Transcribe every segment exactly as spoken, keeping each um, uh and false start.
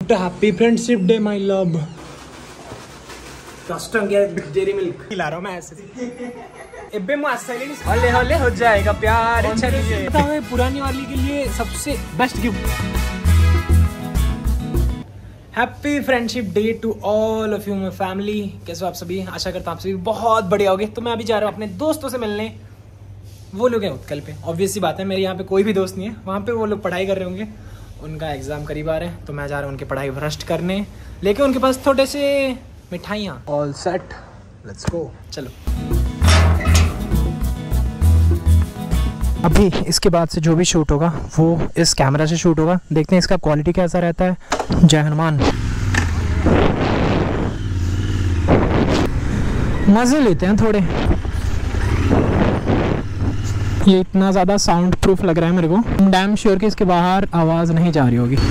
Happy friendship day my love. कस्टम के Dairy Milk खिला रहा हूं मैं ऐसे। एबे मु आसाइलेनी हले हले हो जाएगा प्यार। चलिए बताओ पुरानी वाली के लिए सबसे best gift. Happy friendship day to all of you my family. कैसे हो आप सभी? आशा करता हूँ आप सभी बहुत बढ़िया होगे। तो मैं अभी जा रहा हूँ अपने दोस्तों से मिलने। वो लोग हैं उत्कल पे, ऑब्वियस सी बात है, मेरे यहाँ पे कोई भी दोस्त नहीं है। वहाँ पे वो लोग पढ़ाई कर रहे होंगे, उनका एग्जाम करीब आ रहे हैं, तो मैं जा रहा हूँ उनकी पढ़ाई भ्रष्ट करने, लेके उनके पास थोड़े से मिठाइयाँ। All set, let's go. चलो अभी इसके बाद से जो भी शूट होगा वो इस कैमरा से शूट होगा। देखते हैं इसका क्वालिटी कैसा रहता है। जय हनुमान। मजे लेते हैं थोड़े। ये इतना ज़्यादा साउंड प्रूफ लग रहा है मेरे को। डैम श्योर कि इसके बाहर आवाज़ नहीं जा रही होगी।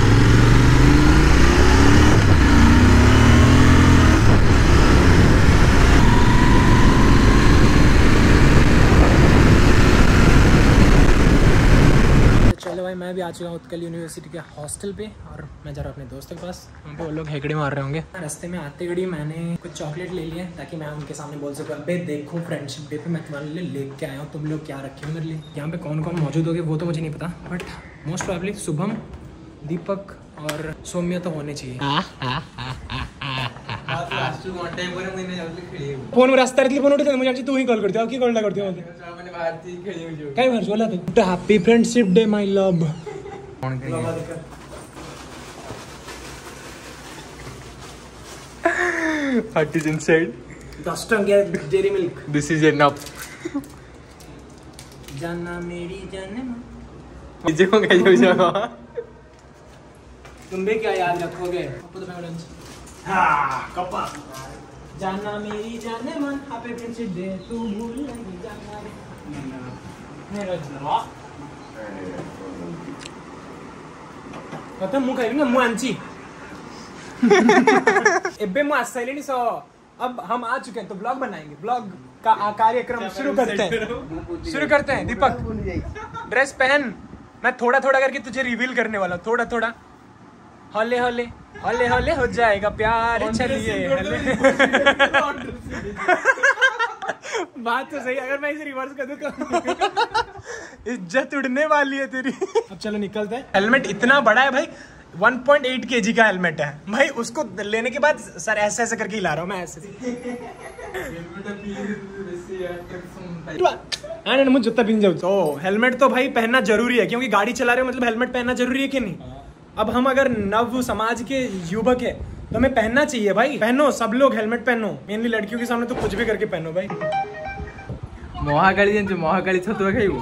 चलो भाई, मैं भी आ चुका हूँ उत्कल यूनिवर्सिटी के हॉस्टल पे और मैं जा रहा हूँ अपने दोस्तों के पास। वहाँ पे वो लोग हेकड़े मार रहे होंगे। रास्ते में आते घड़ी मैंने कुछ चॉकलेट ले लिया ताकि मैं उनके सामने बोल सकूँ, अबे देखो फ्रेंडशिप डे पे मैं तुम्हारे लिए लेके आया हूँ, तुम लोग क्या रखे हो मेरे लिए। यहाँ पे कौन कौन मौजूद होगे वो तो मुझे नहीं पता, but most probably Shubham, Deepak और सौम्य तो होने चाहिए। फोन रास्ता फोन उठे मुझे तू ही कॉल करती हूँ, कॉल करती हूँ काय भर बोला तू। Happy friendship day my love. What is inside? Custom get dairy milk. This is enough. जाना मेरी जाने मुझे को क्या हो जाएगा? तुम भी क्या याद रखोगे? आपको तो मैं ऑरेंज। हाँ, कपा। जाना मेरी जाने मन, हैप्पी फ्रेंडशिप डे तू भूल नहीं जाना। मेरा जरा। पता मुँह कहीं ना मुँह अंची। एबे मुँह आसाइलेनी सो। अब हम आ चुके हैं तो ब्लॉग बनाएंगे। ब्लॉग का कार्यक्रम शुरू करते हैं। शुरू करते हैं। दीपक ड्रेस पहन, मैं थोड़ा थोड़ा करके तुझे रिवील करने वाला हूँ। थोड़ा थोड़ा हौले हौले हौले हौले हो जाएगा प्यार। चलिए बात तो सही, अगर मैं इसे रिवर्स कर दूं तो इज्जत उड़ने वाली है तेरी। अब चलो निकलते हैं। हेलमेट इतना बड़ा है भाई, वन पॉइंट एट केजी का हेलमेट है भाई। उसको लेने के बाद सर ऐसे ऐसे करके हिला रहा हूँ मैं ऐसे। मुझे जूता पहन जाऊँ तो हेलमेट तो भाई पहनना जरूरी है, क्योंकि गाड़ी चला रहे हो मतलब हेलमेट पहनना जरूरी है कि नहीं। अब हम अगर नव समाज के युवक है तो हमें पहनना चाहिए भाई। पहनो सब लोग, हेलमेट पहनो। मेनली लड़कियों के सामने तो कुछ भी करके पहनो भाई। महाकाली जानते महाकाली छतुआ खाइबो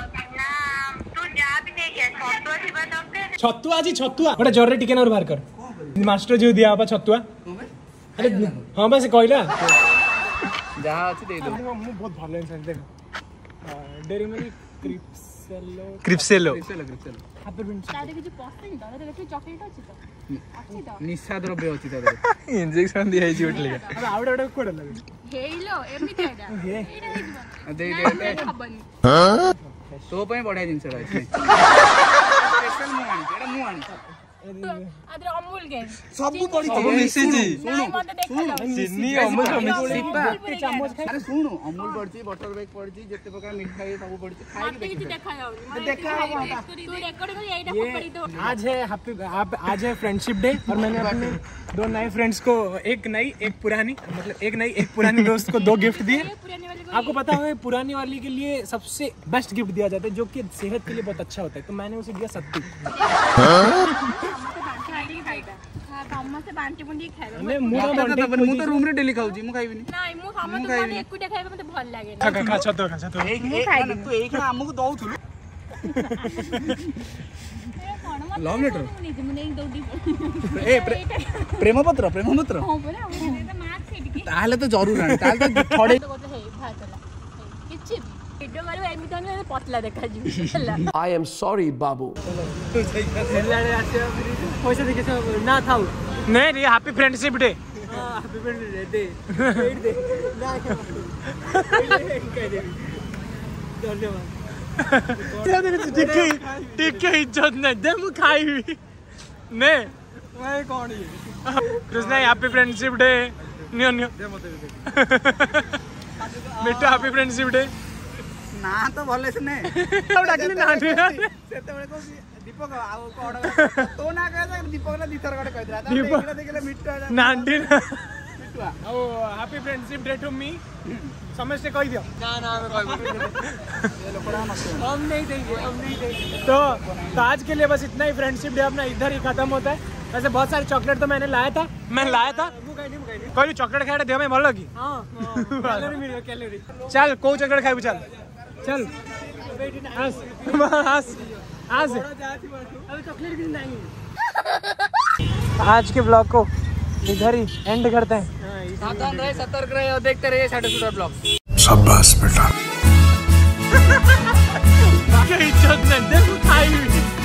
छतुआ जी छतुआ गोटे जरे टिके ना बाहर कर। मास्टर जो दिया आपा छतुआ। अरे हां बस कहला जहां अछि दे दो। मु बहुत भलो इंसान देख। Dairy Milk Crispello Crispello Crispello happy friendship तारे के जो पसंद दादा देखि चॉकलेट अछि तो अछि तो निशा द्रव्य अछि तारे इंजेक्शन दिया है उठले। अब आवडे आवडे कोड लगे हेलो एमिति आइदा एटा हिजबा दे दे खबनी हां तो पय बढिया जिंस अछि। स्पेशल मु आनी एटा मु आनी आदर अमूल के सब बड़ी सब मिसी जी सुनो चिन्नी अमूल मिसी चम्मच खाई। अरे सुनो अमूल पड़ची, बटर बेक पड़ची, जते प्रकार मिठाई सब पड़ची खाई के देखा जाऊ देखा तू रिकॉर्ड कर एटा पकड़ी दो। आज है हैप्पी आप आज है फ्रेंडशिप डे और मैंने अपने दो नए फ्रेंड्स को, एक नई एक पुरानी, मतलब एक नई एक पुरानी दोस्त को दो गिफ्ट दिए। आपको पता है पुरानी वाली के लिए सबसे बेस्ट गिफ्ट दिया जाता है जो कि सेहत के लिए बहुत अच्छा होता है, तो मैंने उसे दिया सत्तू। ସମସ୍ତେ ବାଣ୍ଟି ବୁଣ୍ଟି ଖାଇବେ। ମାନେ ମୁଁ ତ ବାଣ୍ଟି ମୁଁ ତ ରୁମ ରେ ଡେଲି ଖାଉଚି, ମୁଁ ଖାଇବିନି। ନାଇଁ ମୁଁ ସମସ୍ତେ ବାଣ୍ଟି ଏକୁଟିଆ ଖାଇବା ମତେ ଭଲ ଲାଗେ ନା। ଖା ଖା ଛତ ଖା ଛତ ମୁଁ ଖାଇବି। ତୁ ଏଇ ଖା ଆମକୁ ଦଉଥିଲୁ। ଏ କଣ ମତେ ଲଭ ଲେଟର ମୁଁ ନିଜେ ମୁଁ ନେଇ ଦଉଡ଼ି। ଏ ପ୍ରେମ ପତ୍ର ପ୍ରେମ ପତ୍ର ହଁ ପରା ମୁଁ ତ ମାର୍କ ସେଠି ତାହେଲେ ତ ଜरूर ଆଣି ତାହେଲେ ତ ଛଡେ ହେଇ ଭାତଲା କିଛି वीडियो मारे एमिति आने पतला देखा जी ହେଲା। I am sorry बाबू। हेलाडे आसे पैसा देखे ना थाउ नहीं रे। Happy friendship day. हां हैप्पी फ्रेंडशिप डे वेट दे ना कह दे धन्यवाद। ठीक है ठीक है इज्जत नहीं दे मु खाइबी ने मैं कौन ये कृष्णा हैप्पी फ्रेंडशिप डे नियो नियो मिट्टू हैप्पी फ्रेंडशिप डे ना तो भले से नहीं डाकिली ना सेते बेले को दीपक आउ कोड तो ना कहे दीपक ना दिथर गडे कहि दिला दीपक देखले मिट्टू नांटी मिट्टू ओ happy friendship day to me समझते कह दियो ना ना मैं कहबो ये लोकड़ा मत हम नहीं देंगे हम नहीं देंगे तो तो आज के लिए बस इतना ही फ्रेंडशिप डे अपना इधर ही खत्म होता है वैसे बहुत सारे चॉकलेट तो मैंने लाया था मैं लाया था कोई चॉकलेट खाए देह में भल लगी कैलोरी मिल कैलोरी चल को चॉकलेट खाइबू चल चल हंस हंस हंस अबे चॉकलेट भी नहीं आज के ब्लॉग को इधर ही एंड करते हैं सावधान रहे सतर्क रहे और देखते रहिए साढ़े सुपर ब्लॉग शाबाश बेटा इज्जत नहीं देखो खाई